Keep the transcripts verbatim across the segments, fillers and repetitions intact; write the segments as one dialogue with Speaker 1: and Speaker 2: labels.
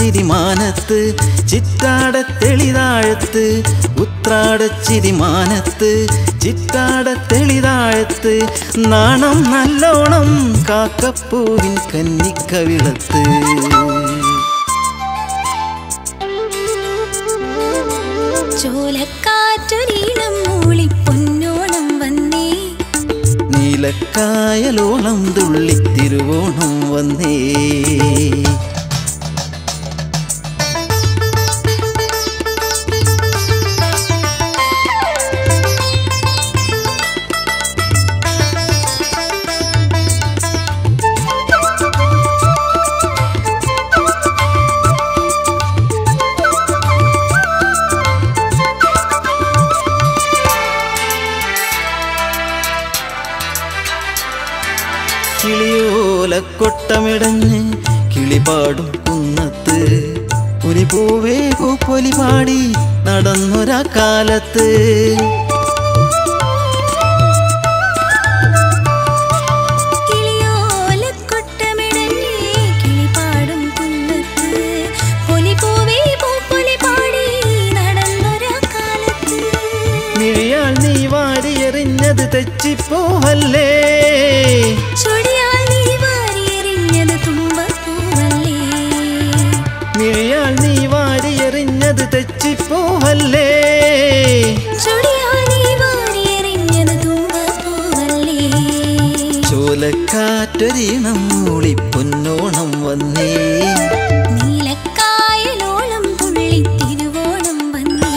Speaker 1: ഉത്രാടച്ചിരിമാനത്ത് ചിറ്റാടത്തെളിതാഴത്ത് ഉത്രാടച്ചിരിമാനത്ത് ചിറ്റാടത്തെളിതാഴത്ത് നാണം നല്ലോണം കാക്കപ്പൂവിൻ കന്നിക്കവിളത്ത്
Speaker 2: ചോലക്കാറ്റൊരീണം മൂളി പൊന്നോണം വന്നേ
Speaker 1: നീലക്കായലോളം തുള്ളി തിരുവോണം വന്നേ കിളിയോലക്കൊട്ടമിടഞ്ഞ് കിളിപാടും കുന്നത്ത് പുലിപൂവേ പൂപ്പൊലി പാടി നടന്നൊരാ കാലത്ത് മിഴിയാൽ നീ വാരിയെറിഞ്ഞത് തെച്ചിപ്പോവല്ലേ മിഴിയാൽ നീ വാരിയെറിഞ്ഞത് തെച്ചിപ്പോവല്ലേ ചോലക്കാറ്റൊരീണം മൂളി പൊന്നോണം വന്നേ
Speaker 2: നീലക്കായലോളം തുള്ളി തിരുവോണം വന്നേ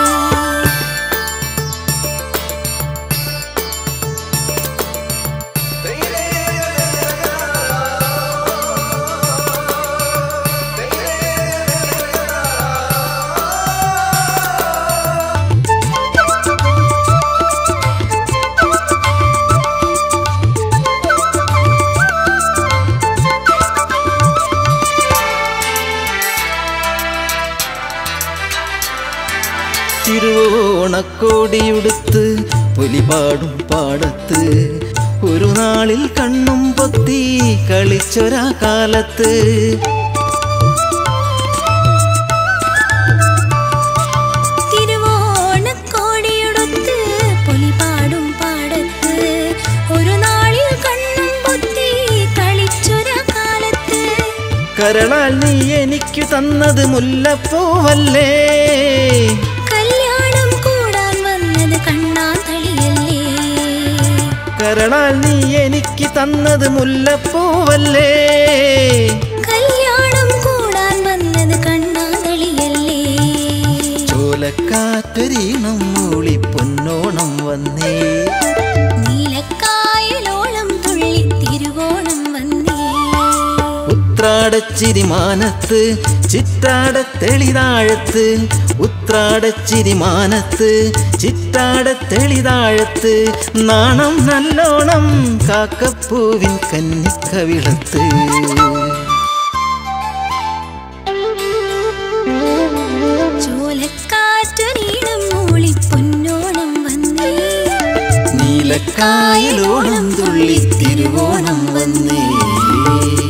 Speaker 1: തിരുവോണക്കോടിയുടുത്ത് പുലിപാടും പാടത്ത് ഒരു നാളിൽ കണ്ണും പൊത്തി കളിച്ചൊരാ കാലത്ത്
Speaker 2: തിരുവോണക്കോടിയുടുത്ത് പുലിപാടും പാടത്ത് ഒരു നാളിൽ കണ്ണും പൊത്തി കളിച്ചൊരാ കാലത്ത്
Speaker 1: കരളാൽ നീ എനിക്കു തന്നത് മുല്ലപ്പൂവല്ലേ കരളാൽ നീ എനിക്ക് തന്നത് മുല്ലപ്പൂവല്ലേ
Speaker 2: കല്യാണം കൂടാൻ വന്നത് കണ്ണാതളിയല്ലേ
Speaker 1: ചോലക്കാറ്റൊരീണം മൂളി പൊന്നോണം വന്നേ
Speaker 2: നീലക്കായലോളം തുള്ളി തിരുവോണം വന്നേ
Speaker 1: ഉത്രാടച്ചിരിമാനത്ത് ചിറ്റാടത്തെളിതാഴത്ത് ഉത്രാടച്ചിരിമാനത്ത് ചിറ്റാടത്തെളിതാഴത്ത് നാണം നല്ലോണം കാക്കപ്പൂവിൻ കന്നിക്കവിളത്ത്
Speaker 2: ചോലക്കാറ്റൊരീണം മൂളി പൊന്നോണം വന്നേ
Speaker 1: നീലക്കായലോളം തുള്ളി തിരുവോണം വന്നേ.